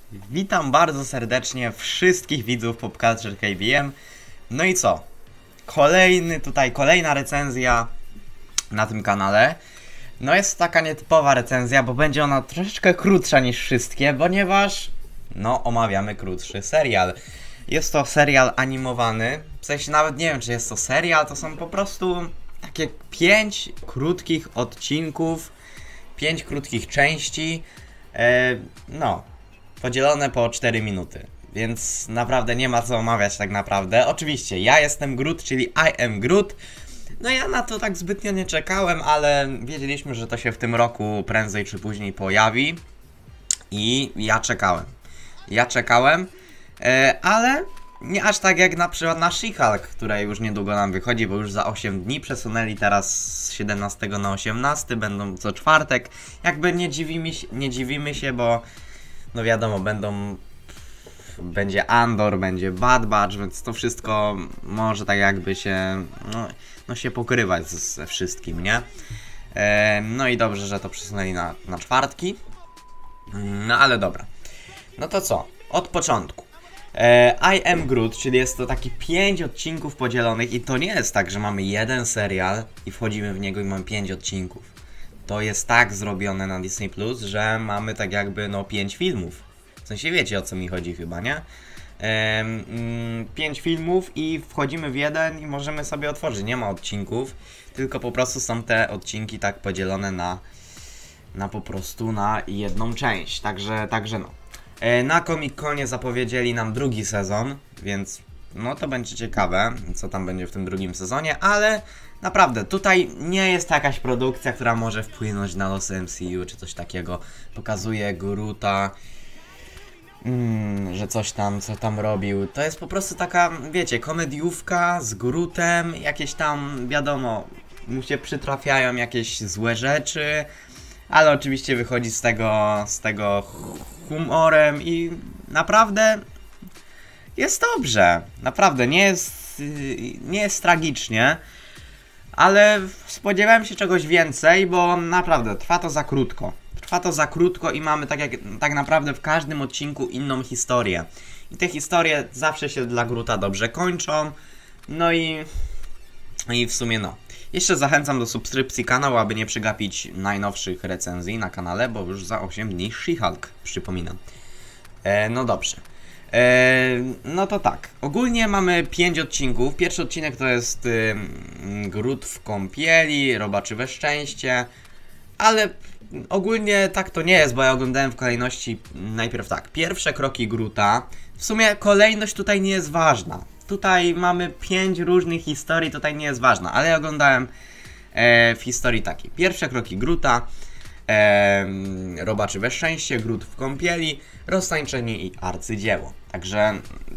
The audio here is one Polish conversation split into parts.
Witam bardzo serdecznie wszystkich widzów Popculture KBM. No i co? Kolejna recenzja na tym kanale. No jest taka nietypowa recenzja, bo będzie ona troszeczkę krótsza niż wszystkie, ponieważ omawiamy krótszy serial. Jest to serial animowany, w sensie nawet nie wiem czy jest to serial, to są po prostu takie 5 krótkich odcinków, 5 krótkich części, podzielone po 4 minuty, więc naprawdę nie ma co omawiać tak naprawdę. Oczywiście ja jestem Groot, czyli I am Groot. No ja na to tak zbytnio nie czekałem, ale wiedzieliśmy, że to się w tym roku prędzej czy później pojawi. I ja czekałem, ale nie aż tak jak na przykład na She-Hulk, która już niedługo nam wychodzi, bo już za 8 dni przesunęli teraz z 17 na 18, będą co czwartek. Jakby nie dziwimy się, bo no wiadomo, będzie Andor, będzie Bad Batch, więc to wszystko może tak jakby się, się pokrywać ze wszystkim, nie? No i dobrze, że to przesunęli na czwartki. No ale dobra. No to co? Od początku. I am Groot, czyli jest to taki 5 odcinków podzielonych i to nie jest tak, że mamy jeden serial i wchodzimy w niego i mamy 5 odcinków. To jest tak zrobione na Disney+, że mamy tak jakby 5 filmów. W sensie wiecie o co mi chodzi chyba, nie? 5 filmów i wchodzimy w jeden i możemy sobie otworzyć. Nie ma odcinków, tylko po prostu są te odcinki tak podzielone na po prostu na jedną część. Także no. Na Comic-Conie zapowiedzieli nam drugi sezon, więc to będzie ciekawe, co tam będzie w tym drugim sezonie, ale naprawdę, tutaj nie jest jakaś produkcja, która może wpłynąć na losy MCU czy coś takiego. Pokazuje Groota, że co tam robił. To jest po prostu taka, wiecie, komediówka z Grootem, jakieś tam, wiadomo, mu się przytrafiają jakieś złe rzeczy, ale oczywiście wychodzi z tego humorem i naprawdę jest dobrze. Naprawdę, nie jest tragicznie, ale spodziewałem się czegoś więcej, bo naprawdę trwa to za krótko. Trwa to za krótko i mamy tak naprawdę w każdym odcinku inną historię. I te historie zawsze się dla Groota dobrze kończą. No i w sumie Jeszcze zachęcam do subskrypcji kanału, aby nie przegapić najnowszych recenzji na kanale, bo już za 8 dni She-Hulk, przypominam. No dobrze. No to tak, ogólnie mamy 5 odcinków. Pierwszy odcinek to jest Groot w kąpieli, robaczywe szczęście, ale ogólnie tak to nie jest, bo ja oglądałem w kolejności najpierw tak, pierwsze kroki Groota. W sumie kolejność tutaj nie jest ważna. Tutaj mamy 5 różnych historii, tutaj nie jest ważna, ale ja oglądałem w historii takiej. Pierwsze kroki Groota, robaczywe szczęście, Groot w kąpieli, roztańczenie i arcydzieło. Także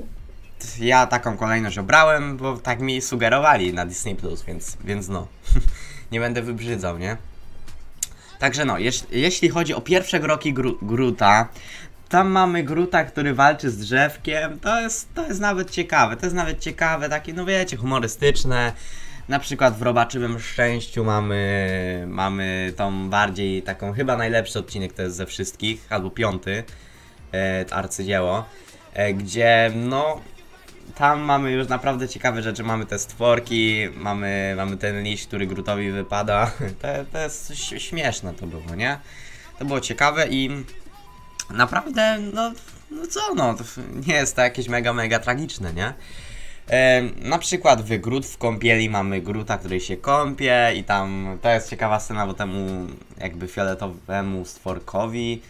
ja taką kolejność obrałem, bo tak mi sugerowali na Disney+, więc nie będę wybrzydzał, nie? Także jeśli chodzi o pierwsze kroki Groota, tam mamy Groota, który walczy z drzewkiem. To jest nawet ciekawe. To jest nawet ciekawe, takie, wiecie, humorystyczne. Na przykład w robaczywym szczęściu mamy tą bardziej taką, chyba najlepszy odcinek to jest ze wszystkich, albo 5, arcydzieło, gdzie tam mamy już naprawdę ciekawe rzeczy. Mamy te stworki, mamy ten liść, który Grootowi wypada. To jest śmieszne to było, nie? To było ciekawe i naprawdę, to nie jest to jakieś mega tragiczne, nie? Na przykład w Groot w kąpieli mamy Groota, który się kąpie i tam, to jest ciekawa scena, bo temu jakby fioletowemu stworkowi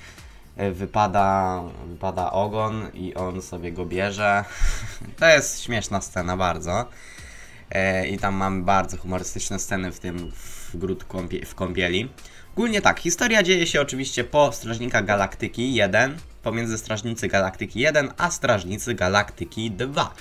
wypada ogon i on sobie go bierze. To jest śmieszna scena bardzo. I tam mamy bardzo humorystyczne sceny w Groot w kąpieli. Ogólnie tak, historia dzieje się oczywiście po Strażnikach Galaktyki 1, pomiędzy Strażnicy Galaktyki 1 a Strażnicy Galaktyki 2.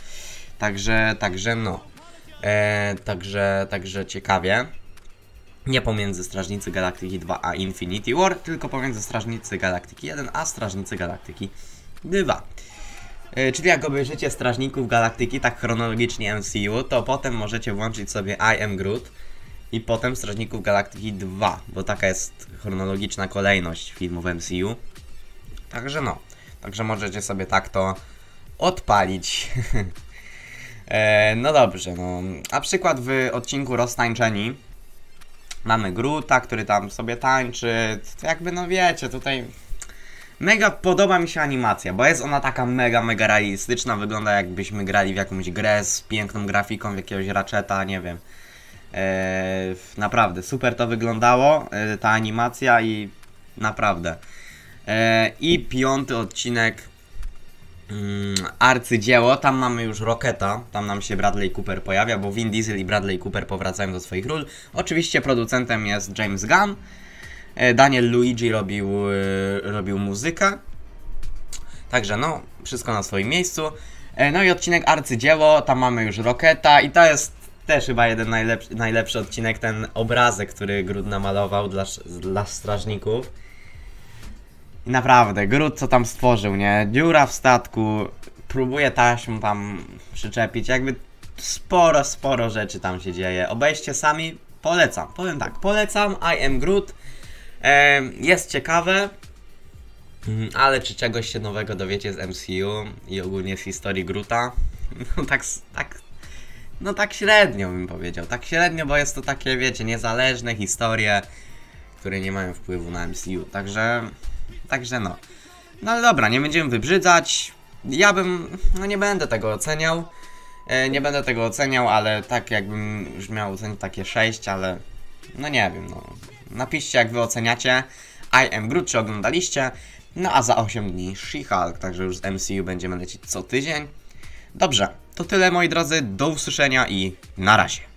Także ciekawie. Nie pomiędzy Strażnicy Galaktyki 2 a Infinity War, tylko pomiędzy Strażnicy Galaktyki 1 a Strażnicy Galaktyki 2. Czyli jak obejrzycie Strażników Galaktyki tak chronologicznie MCU, to potem możecie włączyć sobie I am Groot i potem Strażników Galaktyki 2, bo taka jest chronologiczna kolejność filmów MCU. Także Także możecie sobie tak to odpalić. No dobrze, no. Na przykład w odcinku Roztańczeni mamy Groota, który tam sobie tańczy. Jakby no wiecie, tutaj mega podoba mi się animacja, bo jest ona taka mega realistyczna. Wygląda jakbyśmy grali w jakąś grę z piękną grafiką, w jakiegoś Ratcheta, nie wiem. Naprawdę, super to wyglądało, ta animacja i naprawdę. I 5. odcinek, arcydzieło, tam mamy już Rocketa, tam nam się Bradley Cooper pojawia, bo Vin Diesel i Bradley Cooper powracają do swoich ról. Oczywiście producentem jest James Gunn. Daniel Luigi robił muzykę. Także no, wszystko na swoim miejscu. No i odcinek arcydzieło, tam mamy już Rocketa i to jest też chyba jeden najlepszy odcinek, ten obrazek, który Groot namalował dla strażników. I naprawdę, Groot co tam stworzył, nie? Dziura w statku, próbuje taśmą tam przyczepić, jakby sporo rzeczy tam się dzieje. Obejrzcie sami, polecam, powiem tak, polecam, I am Groot. Jest ciekawe, ale czy czegoś się nowego dowiecie z MCU i ogólnie z historii Groota? No tak średnio bym powiedział, tak średnio, bo jest to takie, wiecie, niezależne historie, które nie mają wpływu na MCU, także no. No ale dobra, nie będziemy wybrzydzać, no nie będę tego oceniał, ale tak jakbym już miał ocenić takie 6, ale no nie wiem, no. Napiszcie jak wy oceniacie I am Groot, czy oglądaliście. No a za 8 dni She-Hulk, także już z MCU będziemy lecieć co tydzień. Dobrze, to tyle moi drodzy, do usłyszenia i na razie.